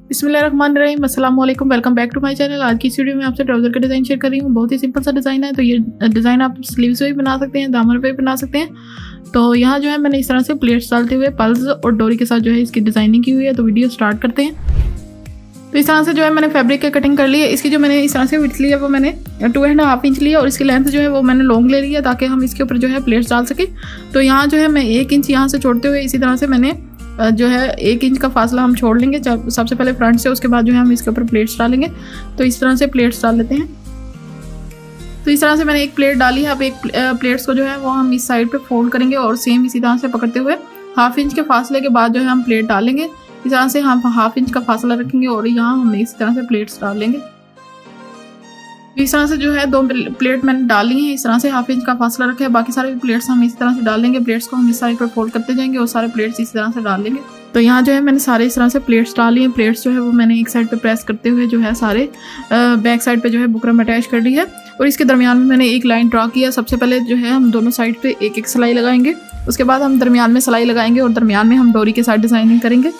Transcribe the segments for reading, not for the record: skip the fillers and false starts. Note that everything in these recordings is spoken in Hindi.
बिस्मिल्लाहिर्रहमानिर्रहीम, अस्सलाम वालेकुम, welcome back to my channel. आज की इस वीडियो में आपसे ट्राउज़र का डिज़ाइन शेयर कर रही हूँ। बहुत ही सिंपल सा डिज़ाइन है। तो ये डिज़ाइन आप स्लीव्स पे भी बना सकते हैं, दामन पे भी बना सकते हैं। तो यहाँ जो है मैंने इस तरह से प्लेट्स डालते हुए पल्स और डोरी के साथ जो है इसकी डिज़ाइनिंग की हुई है। तो वीडियो स्टार्ट करते हैं। तो इस तरह से जो है मैंने फैब्रिक की कटिंग कर ली है। इसकी जो मैंने इस तरह से विड्थ ली है वो मैंने 2.5 इंच लिया और इसकी लेंथ जो है वो मैंने लॉन्ग ले लिया ताकि हम इसके ऊपर जो है प्लेट्स डाल सकें। तो यहाँ जो है मैं 1 इंच यहाँ से छोड़ते हुए इसी तरह से मैंने जो है 1 इंच का फासला हम छोड़ लेंगे सबसे पहले फ्रंट से, उसके बाद जो है हम इसके ऊपर प्लेट्स डालेंगे। तो इस तरह से प्लेट्स डाल लेते हैं। तो इस तरह से मैंने एक प्लेट डाली है। अब एक प्लेट्स को जो है वो हम इस साइड पे फोल्ड करेंगे और सेम इसी तरह से पकड़ते हुए 1/2 इंच के फासले के बाद जो है हम प्लेट डालेंगे। इस तरह से हम 1/2 इंच का फासला रखेंगे और यहाँ हम इस तरह से प्लेट्स डाल लेंगे। इस तरह से जो है 2 प्लेट मैंने डाली हैं। इस तरह से 1/2 इंच का फासला रखा है। बाकी सारे प्लेट्स हम इस तरह से डाल लेंगे। प्लेट्स को हम इस साइड पर फोल्ड करते जाएंगे और सारे प्लेट्स इस तरह से डाल लेंगे। तो यहाँ जो है मैंने सारे इस तरह से प्लेट्स डाली हैं। प्लेट्स जो है वो मैंने एक साइड पे प्रेस करते हुए जो है सारे बैक साइड पे जो है बुकरम अटैच कर ली है और इसके दरमियान में मैंने एक लाइन ड्रा किया। सबसे पहले जो है हम दोनों साइड पे एक एक सिलाई लगाएंगे, उसके बाद हम दरमियान में सिलाई लगाएंगे और दरमियान में हम डोरी के साथ डिजाइनिंग करेंगे।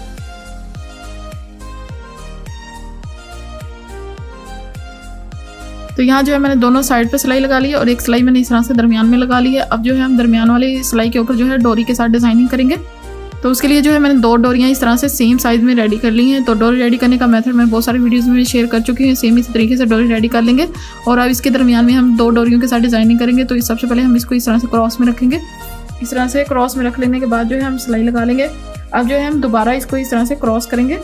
तो यहाँ जो है मैंने दोनों साइड पे सिलाई लगा ली है और एक सिलाई मैंने इस तरह से दरमियान में लगा ली है। अब जो है हम दरमियान वाली सिलाई के ऊपर जो है डोरी के साथ डिजाइनिंग करेंगे। तो उसके लिए जो है मैंने 2 डोरियाँ इस तरह से सेम साइज में रेडी कर ली हैं। तो डोरी रेडी करने का मेथड मैं बहुत सारी वीडियोस में शेयर कर चुकी हूँ। सेम इसी तरीके से डोरी रेडी कर लेंगे और अब इसके दरमियान में हम 2 डोरियों के साथ डिजाइनिंग करेंगे। तो सबसे पहले हम इसको इस तरह से क्रॉस में रखेंगे। इस तरह से क्रॉस में रख लेने के बाद जो है हम सिलाई लगा लेंगे। अब जो है हम दोबारा इसको इस तरह से क्रॉस करेंगे।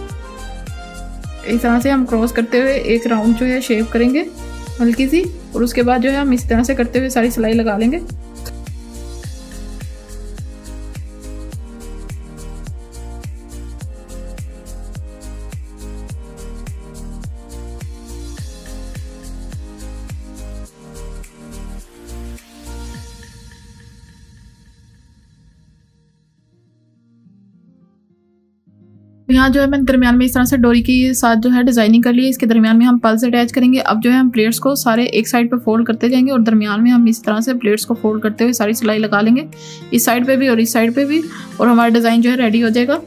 इस तरह से हम क्रॉस करते हुए एक राउंड जो है शेप करेंगे हल्की सी और उसके बाद जो है हम इस तरह से करते हुए सारी सिलाई लगा लेंगे। यहाँ जो है मैंने दरमियान में इस तरह से डोरी के साथ जो है डिजाइनिंग कर ली है। इसके दरमियान में हम पल्स अटैच करेंगे। अब जो है हम प्लेट्स को सारे एक साइड पे फोल्ड करते जाएंगे और दरमियान में हम इस तरह से प्लेट्स को फोल्ड करते हुए सारी सिलाई लगा लेंगे, इस साइड पे भी और इस साइड पे भी, और हमारा डिजाइन जो है रेडी हो जाएगा।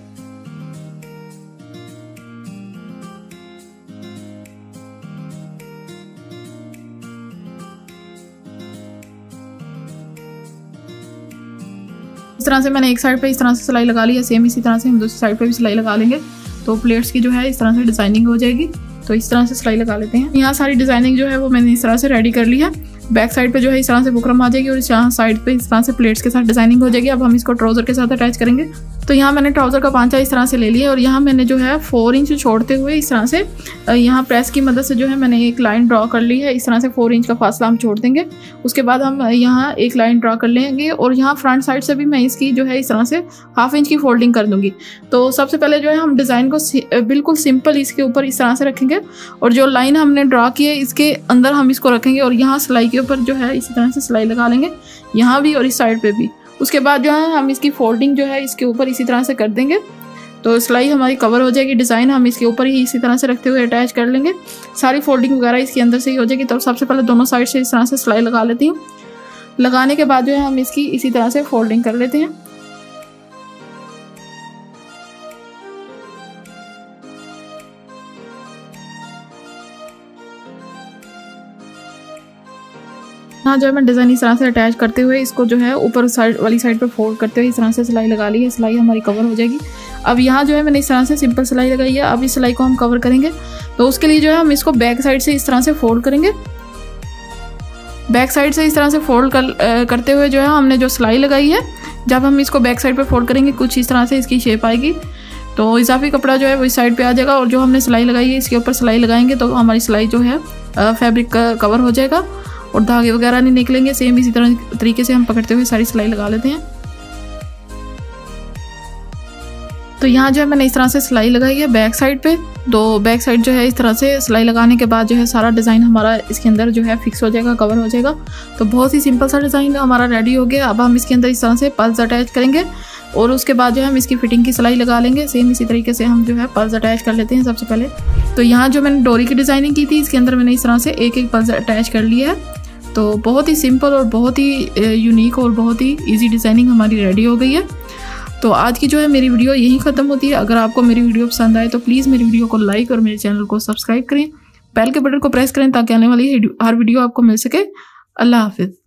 इस तरह से मैंने एक साइड पे इस तरह से सिलाई लगा ली है। सेम इसी तरह से हम दूसरी साइड पे भी सिलाई लगा लेंगे। तो प्लेट्स की जो है इस तरह से डिजाइनिंग हो जाएगी। तो इस तरह से सिलाई लगा लेते हैं। यहाँ सारी डिजाइनिंग जो है वो मैंने इस तरह से रेडी कर ली है। बैक साइड पे जो है इस तरह से बुकरम आ जाएगी और यहाँ साइड पे इस तरह से प्लेट्स के साथ डिजाइनिंग हो जाएगी। अब हम इसको ट्राउजर के साथ अटैच करेंगे। तो यहाँ मैंने ट्राउजर का पांचा इस तरह से ले लिया और यहाँ मैंने जो है 4 इंच छोड़ते हुए इस तरह से यहाँ प्रेस की मदद से जो है मैंने एक लाइन ड्रॉ कर ली है। इस तरह से 4 इंच का फासला हम छोड़ देंगे। उसके बाद हम यहाँ एक लाइन ड्रॉ कर लेंगे और यहाँ फ्रंट साइड से भी मैं इसकी जो है इस तरह से 1/2 इंच की फोल्डिंग कर दूंगी। तो सबसे पहले जो है हम डिज़ाइन को बिल्कुल सिंपल इसके ऊपर इस तरह से रखेंगे और जो लाइन हमने ड्रॉ की है इसके अंदर हम इसको रखेंगे और यहाँ सिलाई के ऊपर जो है इसी तरह से सिलाई लगा लेंगे, यहाँ भी और इस साइड पे भी। उसके बाद जो है हम इसकी फोल्डिंग जो है इसके ऊपर इसी तरह से कर देंगे। तो सिलाई हमारी कवर हो जाएगी। डिज़ाइन हम इसके ऊपर ही इसी तरह से रखते हुए अटैच कर लेंगे। सारी फोल्डिंग वगैरह इसके अंदर से ही हो जाएगी। तो सबसे पहले दोनों साइड से इस तरह से सिलाई लगा लेती हूँ। लगाने के बाद जो है हम इसकी इसी तरह से फोल्डिंग कर लेते हैं। हाँ, जो है मैं डिज़ाइन इस तरह से अटैच करते हुए इसको जो है ऊपर साइड वाली साइड पे फोल्ड करते हुए इस तरह से सिलाई लगा ली है। सिलाई हमारी कवर हो जाएगी। अब यहाँ जो है मैंने इस तरह से सिंपल सिलाई लगाई है। अब इस सिलाई को हम कवर करेंगे। तो उसके लिए जो है हम इसको बैक साइड से इस तरह से फोल्ड करेंगे। बैक साइड से इस तरह से फोल्ड करते हुए जो है हमने जो सिलाई लगाई है, जब हम इसको बैक साइड पर फोल्ड करेंगे कुछ इस तरह से इसकी शेप आएगी। तो इजाफी कपड़ा जो है वो इस साइड पर आ जाएगा और जो हमने सिलाई लगाई है इसके ऊपर सिलाई लगाएंगे तो हमारी सिलाई जो है फैब्रिक का कवर हो जाएगा और धागे वगैरह नहीं निकलेंगे। सेम इसी तरीके से हम पकड़ते हुए सारी सिलाई लगा लेते हैं। तो यहाँ जो है मैंने इस तरह से सिलाई लगाई है बैक साइड पे। तो बैक साइड जो है इस तरह से सिलाई लगाने के बाद जो है सारा डिज़ाइन हमारा इसके अंदर जो है फिक्स हो जाएगा, कवर हो जाएगा। तो बहुत ही सिंपल सा डिज़ाइन हमारा रेडी हो गया। अब हम इसके अंदर इस तरह से पल्स अटैच करेंगे और उसके बाद जो है हम इसकी फिटिंग की सिलाई लगा लेंगे। सेम इसी तरीके से हम जो है पल्स अटैच कर लेते हैं सबसे पहले। तो यहाँ जो मैंने डोरी की डिज़ाइनिंग की थी इसके अंदर मैंने इस तरह से एक एक पल्स अटैच कर लिया है। तो बहुत ही सिंपल और बहुत ही यूनिक और बहुत ही इजी डिज़ाइनिंग हमारी रेडी हो गई है। तो आज की जो है मेरी वीडियो यही ख़त्म होती है। अगर आपको मेरी वीडियो पसंद आए तो प्लीज़ मेरी वीडियो को लाइक और मेरे चैनल को सब्सक्राइब करें, बेल के बटन को प्रेस करें ताकि आने वाली हर वीडियो आपको मिल सके। अल्लाह हाफिज़।